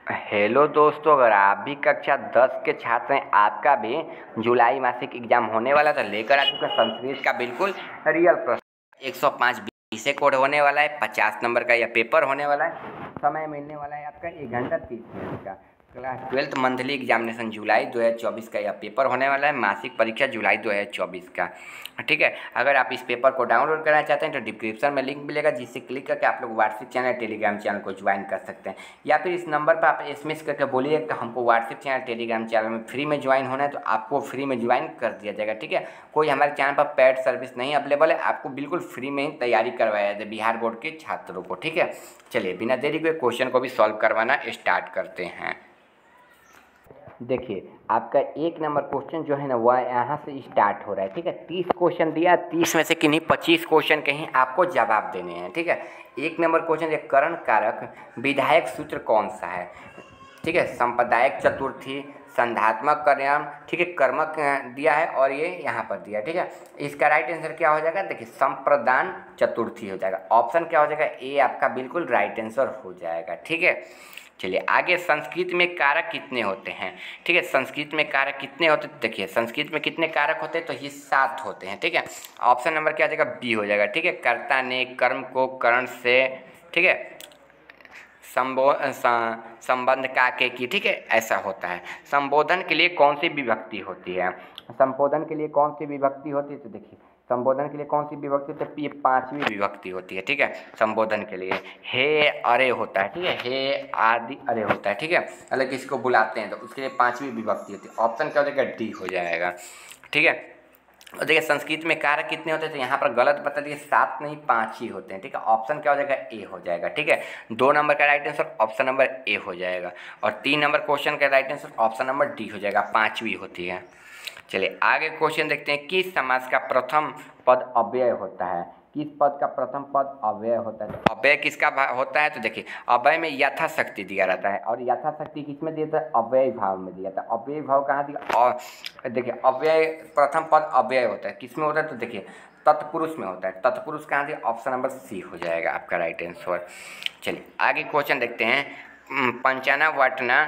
Hello दोस्तों, अगर आप भी कक्षा 10 के छात्र हैं, आपका भी जुलाई मासिक एग्जाम होने वाला तो लेकर आ चुका संस्कृत का बिल्कुल रियल प्रश्न। 105 विषय कोड होने वाला है, 50 नंबर का यह पेपर होने वाला है। समय मिलने वाला है आपका 1 घंटा 30 मिनट का। क्लास 12th मंथली एग्जामिनेशन जुलाई 2024 का यह पेपर होने वाला है। मासिक परीक्षा जुलाई 2024 का, ठीक है। अगर आप इस पेपर को डाउनलोड करना चाहते हैं तो डिस्क्रिप्शन में लिंक मिलेगा, जिससे क्लिक करके आप लोग व्हाट्सएप चैनल, टेलीग्राम चैनल को ज्वाइन कर सकते हैं। या फिर इस नंबर पर आप एसएमएस करके बोलिए कि हमको व्हाट्सएप चैनल, टेलीग्राम चैनल में फ्री में ज्वाइन होना है, तो आपको फ्री में ज्वाइन कर दिया जाएगा, ठीक है। कोई हमारे चैनल पर पेड सर्विस नहीं अवेलेबल है, आपको बिल्कुल फ्री में ही तैयारी करवाया जाए बिहार बोर्ड के छात्रों को, ठीक है। चलिए बिना देरी के क्वेश्चन को भी सॉल्व करवाना स्टार्ट करते हैं। देखिए, आपका 1 नंबर क्वेश्चन जो है ना, वह यहाँ से स्टार्ट हो रहा है, ठीक है। 30 क्वेश्चन दिया, 30 में से किन्हीं 25 क्वेश्चन कहीं आपको जवाब देने हैं, ठीक है। 1 नंबर क्वेश्चन है, करण कारक विधायक सूत्र कौन सा है, ठीक है। संप्रदायिक चतुर्थी, संधात्मक कर्म, ठीक है, कर्मक दिया है और ये यहाँ पर दिया है, ठीक है। इसका राइट आंसर क्या हो जाएगा? देखिए, संप्रदान चतुर्थी हो जाएगा। ऑप्शन क्या हो जाएगा? ए आपका बिल्कुल राइट आंसर हो जाएगा, ठीक है। चलिए आगे, संस्कृत में कारक कितने होते हैं, ठीक है। संस्कृत में कारक कितने होते हैं? देखिए, संस्कृत में कितने कारक होते हैं, तो ये 7 होते हैं, ठीक है। ऑप्शन नंबर क्या आ जाएगा? बी हो जाएगा, ठीक है। कर्ता ने कर्म को करण से, ठीक है, संबंध का के की, ठीक है, ऐसा होता है। संबोधन के लिए कौन सी विभक्ति होती है? संबोधन के लिए कौन सी विभक्ति होती है? तो देखिए, संबोधन के लिए कौन सी विभक्ति होती है? ये 5वीं विभक्ति होती है, ठीक है। संबोधन के लिए हे अरे होता है, ठीक है। हे आदि अरे होता है, ठीक है। मतलब किसी को बुलाते हैं तो उसके लिए 5वीं विभक्ति होती है। ऑप्शन क्या हो जाएगा? डी हो जाएगा, ठीक है। और देखिए, संस्कृत में कारक कितने होते हैं? तो यहाँ पर गलत बता दिए, 7 नहीं 5 ही होते हैं, ठीक है। ऑप्शन क्या हो जाएगा? ए हो जाएगा, ठीक है। 2 नंबर का right answer option number A हो जाएगा, और 3 नंबर क्वेश्चन का right answer option number D हो जाएगा, 5वीं होती है। चलिए आगे क्वेश्चन देखते हैं। किस समास का प्रथम पद अव्यय होता है? किस पद का प्रथम पद अव्यय होता है? तो अव्यय किसका होता है? तो देखिए, अव्यय में यथाशक्ति दिया रहता है, और यथाशक्ति किस में दिया था? अव्यय भाव में दिया था। अव्यय भाव कहाँ दिया? और देखिए, अव्यय प्रथम पद अव्यय होता है, किस में होता है? तो देखिए, तत्पुरुष में होता है। तत्पुरुष कहाँ दिया? ऑप्शन नंबर सी हो जाएगा आपका राइट आंसर। चलिए आगे क्वेश्चन देखते हैं। पंचना वटना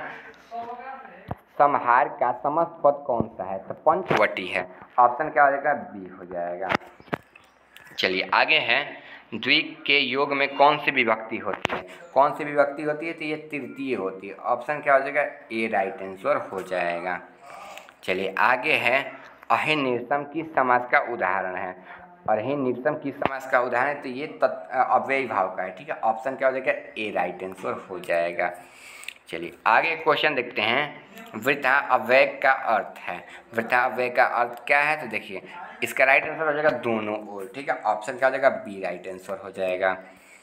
समहार का समस्त पद कौन सा है? तो पंचवटी है। ऑप्शन क्या हो जाएगा? बी हो जाएगा। चलिए आगे है, द्विक के योग में कौन सी विभक्ति होती है? कौन सी विभक्ति होती है? तो ये तृतीय होती है। ऑप्शन क्या हो जाएगा? ए राइट आंसर हो जाएगा। चलिए आगे है, अहि निरसम किस समास का उदाहरण है? और अहि निरसम किस समास का उदाहरण है? तो ये अव्ययी भाव का है, ठीक है। ऑप्शन क्या हो जाएगा? ए राइट आंसर हो जाएगा। चलिए आगे क्वेश्चन देखते हैं। वृथा अव्यय का अर्थ है। वृथा अव्यय का अर्थ क्या है? तो देखिए, इसका राइट आंसर हो जाएगा दोनों ओर, ठीक है। ऑप्शन क्या हो जाएगा? बी राइट आंसर हो जाएगा।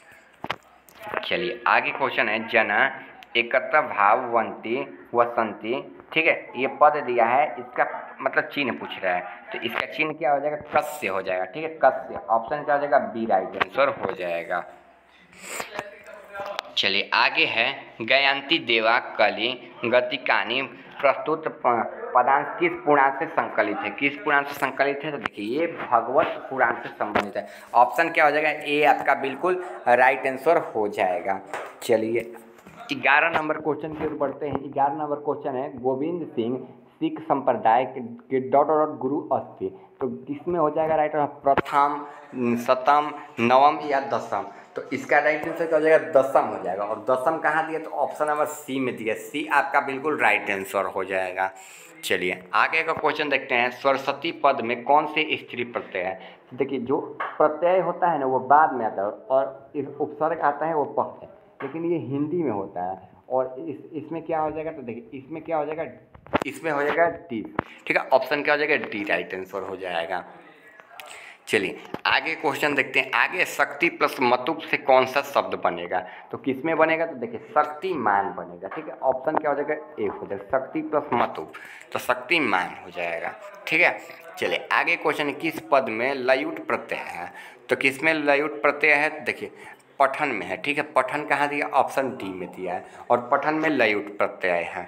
चलिए आगे क्वेश्चन है, जना एकत्र भाववंती वसंती, ठीक है। ये पद दिया है, इसका मतलब चिन्ह पूछ रहा है, तो इसका चिन्ह क्या हो जाएगा? कस्य हो जाएगा, ठीक है। कस्य। ऑप्शन क्या हो जाएगा? बी राइट आंसर हो जाएगा। चलिए आगे है, गयांती देवा कली गतिकानी प्रस्तुत पदांश किस पुराण से संकलित है? किस पुराण से संकलित है? तो देखिए, ये भगवत पुराण से संबंधित है। ऑप्शन क्या हो जाएगा? ए आपका बिल्कुल राइट आंसर हो जाएगा। चलिए 11 नंबर क्वेश्चन की ओर बढ़ते हैं। 11 नंबर क्वेश्चन है, गोविंद सिंह सिख संप्रदाय के डॉट गुरु अस्ति, तो किसमें हो जाएगा राइट आंसर? प्रथम, सतम, नवम या दसम? तो इसका राइट आंसर क्या हो जाएगा? दसम हो जाएगा। और दसम कहाँ दिया? तो ऑप्शन नंबर सी में दिया। सी आपका बिल्कुल राइट आंसर हो जाएगा। चलिए आगे का क्वेश्चन देखते हैं। सरस्वती पद में कौन से स्त्री प्रत्यय है? देखिए, जो प्रत्यय होता है ना, वो बाद में आता है, और इस उपसर्ग आता है वो पहले, लेकिन ये हिंदी में होता है। और इसमें क्या हो जाएगा? तो देखिए, इसमें क्या हो जाएगा? इसमें हो जाएगा डी, ठीक है। ऑप्शन क्या हो जाएगा? डी राइट आंसर हो जाएगा। चलिए आगे क्वेश्चन देखते हैं। आगे शक्ति प्लस मतुप से कौन सा शब्द बनेगा? तो किस में बनेगा? तो देखिए, शक्तिमान बनेगा, ठीक है। ऑप्शन क्या हो जाएगा? ए हो जाएगा। शक्ति प्लस मतुप, तो शक्तिमान हो जाएगा, ठीक है। चलिए आगे क्वेश्चन है, किस पद में लयुट प्रत्यय है? तो किस में लयुट प्रत्यय है? देखिए, पठन में है, ठीक है। पठन कहाँ दिया? ऑप्शन डी में दिया है, और पठन में लयुट प्रत्यय है।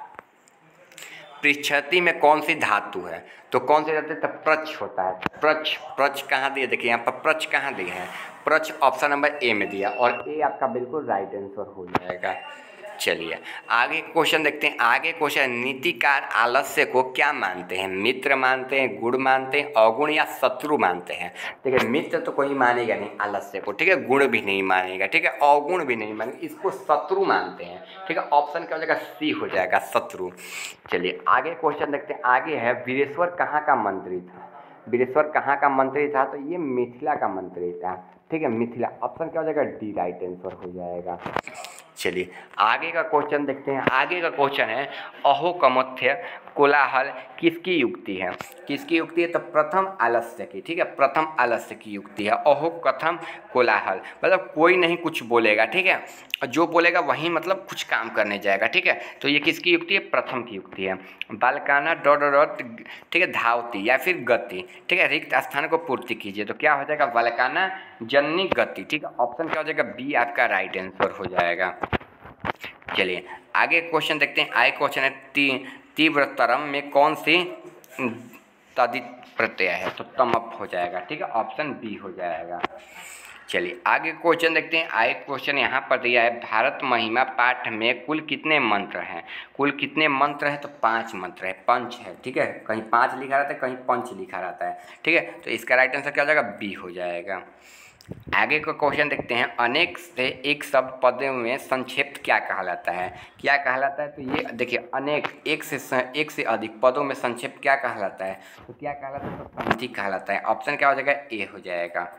पृच्छति में कौन सी धातु है? तो कौन सी धातु? तो प्रच होता है। प्रच, प्रच कहाँ दिया? देखिए यहाँ पर प्रच कहाँ दिया है? प्रच ऑप्शन नंबर ए में दिया, और ए आपका बिल्कुल राइट आंसर हो जाएगा। चलिए आगे क्वेश्चन देखते हैं। आगे क्वेश्चन, नीतिकार आलस्य को क्या मानते हैं? मित्र मानते हैं, गुण मानते हैं, अवगुण या शत्रु मानते हैं? ठीक है, मित्र तो कोई मानेगा नहीं आलस्य को, ठीक है, गुण भी नहीं मानेगा, ठीक है, अवगुण भी नहीं मानेगा, इसको शत्रु मानते हैं, ठीक है। ऑप्शन क्या हो जाएगा? सी हो जाएगा, शत्रु। चलिए आगे क्वेश्चन देखते हैं। आगे है, वीरेश्वर कहाँ का मंत्री था? वीरेश्वर कहाँ का मंत्री था? तो ये मिथिला का मंत्री था, ठीक है, मिथिला। ऑप्शन क्या हो जाएगा? डी राइट आंसर हो जाएगा। चलिए आगे का क्वेश्चन देखते हैं। आगे का क्वेश्चन है, अहो कमथ्य कोलाहल किसकी युक्ति है? किसकी युक्ति है? तो प्रथम आलस्य की, ठीक है, प्रथम आलस्य की युक्ति है। अहो कथम कोलाहल मतलब कोई नहीं कुछ बोलेगा, ठीक है, जो बोलेगा वही मतलब कुछ काम करने जाएगा, ठीक है। तो ये किसकी युक्ति है? प्रथम की युक्ति है। बालकाना डॉट, ठीक है, धावती या फिर गति, ठीक है, रिक्त स्थान को पूर्ति कीजिए, तो क्या हो जाएगा? बालकाना जन्नी गति, ठीक है। ऑप्शन क्या हो जाएगा? बी आपका राइट आंसर हो जाएगा। चलिए आगे क्वेश्चन देखते हैं। आगे क्वेश्चन है, तीव्रतरम में कौन सी तदित प्रत्यय है? तो तमप हो जाएगा, ठीक है, ऑप्शन बी हो जाएगा। चलिए आगे क्वेश्चन देखते हैं। आगे क्वेश्चन यहाँ पर दिया है, भारत महिमा पाठ में कुल कितने मंत्र हैं? कुल कितने मंत्र हैं? तो 5 मंत्र है, पंच है, ठीक है, कहीं 5 लिखा रहता है, कहीं पंच लिखा रहता है, ठीक है। तो इसका राइट आंसर क्या हो जाएगा? बी हो जाएगा। आगे का क्वेश्चन देखते हैं। अनेक से एक शब्द पदों में संक्षिप्त क्या कहलाता है? क्या कहलाता है? तो ये देखिए, अनेक एक से अधिक पदों में संक्षिप्त क्या कहलाता है? तो क्या कहलाता है? तो पंक्ति कहलाता है। ऑप्शन क्या हो जाएगा? ए हो जाएगा।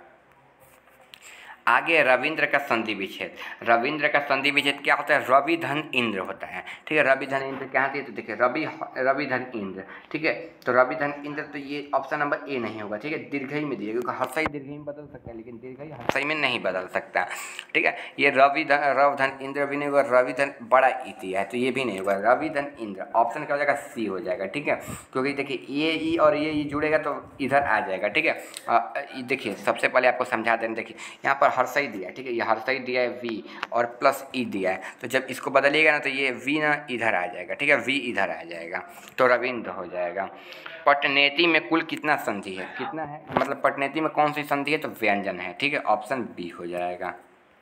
आगे रविंद्र का संधि विच्छेद। रविंद्र का संधि विच्छेद क्या होता है? रवि धन इंद्र होता है, ठीक है। रवि धन इंद्र क्या होती है? तो देखिए रवि धन इंद्र, ठीक है। तो रवि धन इंद्र, तो ये ऑप्शन नंबर ए नहीं होगा, ठीक है, दीर्घई में दिए, क्योंकि हर्षई दीर्घई में बदल सकता है, लेकिन दीर्घई हर्षई में नहीं बदल सकता, ठीक है। ये रवि धन इंद्र भी नहीं होगा, रवि धन बड़ा ई दिया है, तो ये भी नहीं होगा, रवि धन इंद्र। ऑप्शन क्या हो जाएगा? सी हो जाएगा, ठीक है, क्योंकि देखिए ये ई और ये ई जुड़ेगा तो इधर आ जाएगा, ठीक है। देखिए सबसे पहले आपको समझा दें, देखिए यहाँ पर हर्षई दिया है, ठीक है, ये हर्षई दिया है वी और प्लस ई दिया है, तो जब इसको बदलिएगा ना तो ये वी ना इधर आ जाएगा, ठीक है, वी इधर आ जाएगा, तो रविंद्र हो जाएगा। पटनेती में कुल कितना संधि है? कितना है मतलब पटनेती में कौन सी संधि है? तो व्यंजन है, ठीक है, ऑप्शन बी हो जाएगा।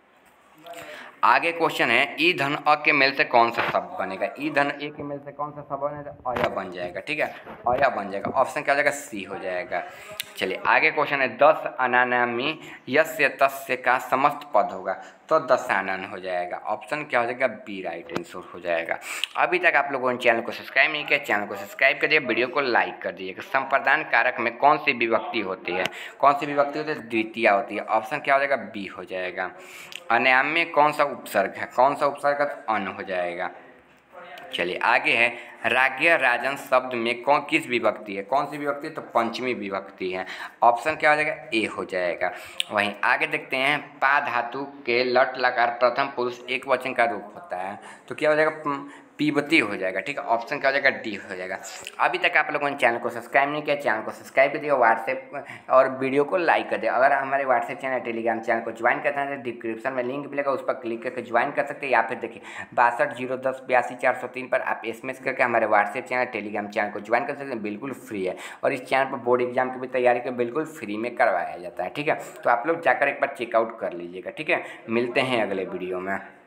आगे क्वेश्चन है, ई धन अ के मेल से कौन सा शब्द बनेगा? ई धन ए के मेल से कौन सा शब्द बनेगा? अया बन जाएगा, ठीक है, अया बन जाएगा। ऑप्शन क्या हो जाएगा? सी हो जाएगा। चलिए आगे क्वेश्चन है, 10 अनानामी यस्य तस्य का समस्त पद होगा, तो दशानन हो जाएगा। ऑप्शन क्या हो जाएगा? बी राइट आंसर हो जाएगा। अभी तक आप लोगों ने चैनल को सब्सक्राइब नहीं किया, चैनल को सब्सक्राइब करिए, वीडियो को लाइक कर दीजिएगा। संप्रदान कारक में कौन सी विभक्ति होती है? कौन सी विभक्ति होती है? द्वितीया होती है। ऑप्शन क्या हो जाएगा? बी हो जाएगा। अनाम में कौन सा उपसर्ग है? कौन सा उपसर्ग? तो अन हो जाएगा। चलिए आगे है, राज्ञ राजन शब्द में किस विभक्ति है? कौन सी विभक्ति है? तो पंचमी विभक्ति है। ऑप्शन क्या हो जाएगा? ए हो जाएगा। वहीं आगे देखते हैं, पा धातु के लट लकार प्रथम पुरुष एक वचन का रूप होता है, तो क्या हो जाएगा? पीबती हो जाएगा, ठीक है, ऑप्शन क्या हो जाएगा? डी हो जाएगा। अभी तक आप लोगों ने चैनल को सब्सक्राइब नहीं किया, चैनल को सब्सक्राइब कर दिया, व्हाट्सएप और वीडियो को लाइक कर दिया। अगर हमारे व्हाट्सएप चैनल टेलीग्राम चैनल को ज्वाइन करना है तो डिस्क्रिप्शन में लिंक मिलेगा, उस पर क्लिक करके ज्वाइन कर सकते हैं, या फिर देखिए 6201082403 पर आप SMS करके हमारे व्हाट्सएप चैनल टेलीग्राम चैनल को ज्वाइन कर सकते हैं, बिल्कुल फ्री है। और इस चैनल पर बोर्ड एग्जाम की भी तैयारी को बिल्कुल फ्री में करवाया जाता है, ठीक है। तो आप लोग जाकर एक बार चेकआउट कर लीजिएगा, ठीक है। मिलते हैं अगले वीडियो में।